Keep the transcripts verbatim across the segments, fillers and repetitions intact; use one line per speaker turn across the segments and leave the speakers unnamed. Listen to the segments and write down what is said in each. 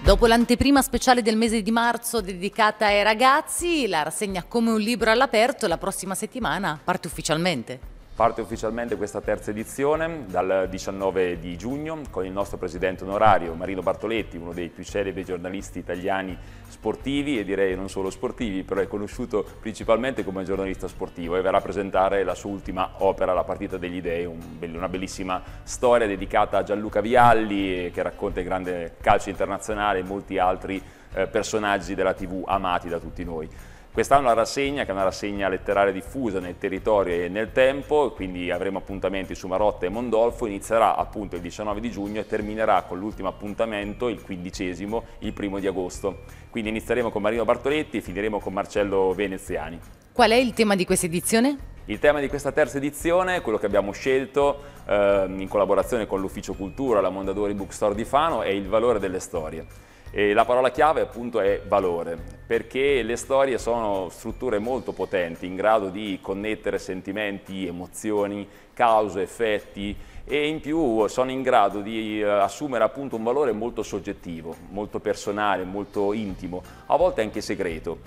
Dopo l'anteprima speciale del mese di marzo dedicata ai ragazzi, la rassegna Come un libro all'aperto la prossima settimana parte ufficialmente.
Parte ufficialmente questa terza edizione dal diciannove di giugno con il nostro presidente onorario Marino Bartoletti, uno dei più celebri giornalisti italiani sportivi e direi non solo sportivi, però è conosciuto principalmente come giornalista sportivo e verrà a presentare la sua ultima opera, La partita degli dei, un, una bellissima storia dedicata a Gianluca Vialli che racconta il grande calcio internazionale e molti altri eh, personaggi della tivù amati da tutti noi. Quest'anno la rassegna, che è una rassegna letteraria diffusa nel territorio e nel tempo, quindi avremo appuntamenti su Marotta e Mondolfo, inizierà appunto il diciannove di giugno e terminerà con l'ultimo appuntamento, il quindicesimo, il primo di agosto. Quindi inizieremo con Marino Bartoletti e finiremo con Marcello Veneziani.
Qual è il tema di questa edizione?
Il tema di questa terza edizione, quello che abbiamo scelto eh, in collaborazione con l'Ufficio Cultura, la Mondadori Bookstore di Fano, è il valore delle storie. E la parola chiave appunto è valore, perché le storie sono strutture molto potenti, in grado di connettere sentimenti, emozioni, cause, effetti e in più sono in grado di assumere appunto un valore molto soggettivo, molto personale, molto intimo, a volte anche segreto,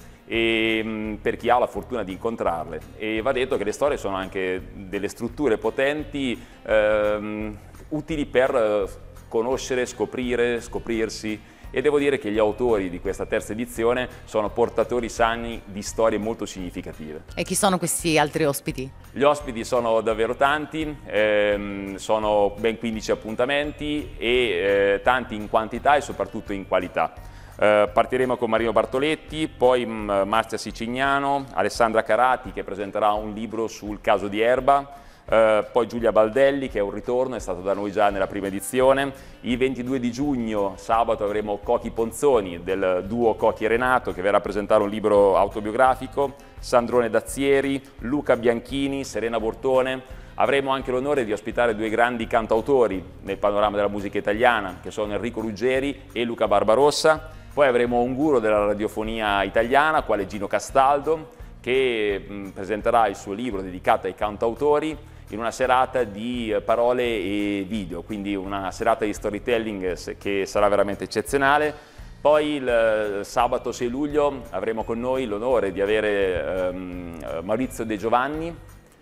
e, per chi ha la fortuna di incontrarle. E va detto che le storie sono anche delle strutture potenti, ehm, utili per conoscere, scoprire, scoprirsi. E devo dire che gli autori di questa terza edizione sono portatori sani di storie molto significative.
E chi sono questi altri ospiti?
Gli ospiti sono davvero tanti, ehm, sono ben quindici appuntamenti e eh, tanti in quantità e soprattutto in qualità. Eh, partiremo con Marino Bartoletti, poi mh, Marzia Sicignano, Alessandra Carati che presenterà un libro sul caso di Erba, Uh, poi Giulia Baldelli che è un ritorno, è stato da noi già nella prima edizione. Il ventidue di giugno, sabato, avremo Cochi Ponzoni del duo Cochi e Renato che verrà a presentare un libro autobiografico, Sandrone Dazzieri, Luca Bianchini, Serena Bortone. Avremo anche l'onore di ospitare due grandi cantautori nel panorama della musica italiana che sono Enrico Ruggeri e Luca Barbarossa. Poi avremo un guru della radiofonia italiana quale Gino Castaldo che mh, presenterà il suo libro dedicato ai cantautori in una serata di parole e video, quindi una serata di storytelling che sarà veramente eccezionale. Poi il sabato sei luglio avremo con noi l'onore di avere ehm, Maurizio De Giovanni,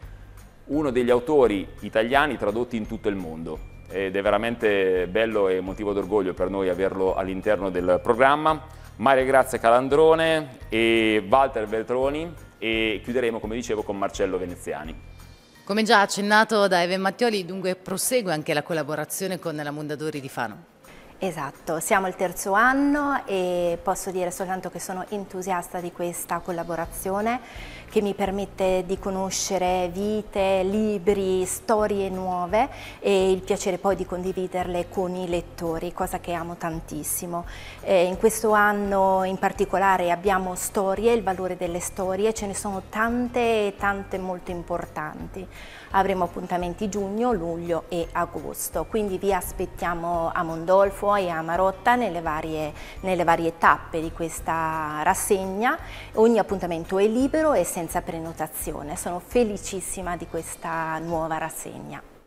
uno degli autori italiani tradotti in tutto il mondo. Ed è veramente bello e motivo d'orgoglio per noi averlo all'interno del programma. Maria Grazia Calandrone e Walter Veltroni e chiuderemo, come dicevo, con Marcello Veneziani.
Come già accennato da Even Mattioli, dunque prosegue anche la collaborazione con la Mondadori di Fano.
Esatto, siamo al terzo anno e posso dire soltanto che sono entusiasta di questa collaborazione che mi permette di conoscere vite, libri, storie nuove e il piacere poi di condividerle con i lettori, cosa che amo tantissimo. Eh, in questo anno in particolare abbiamo storie, il valore delle storie, ce ne sono tante e tante molto importanti. Avremo appuntamenti giugno, luglio e agosto, quindi vi aspettiamo a Mondolfo e a Marotta nelle varie, nelle varie tappe di questa rassegna. Ogni appuntamento è libero e senza prenotazione. Sono felicissima di questa nuova rassegna.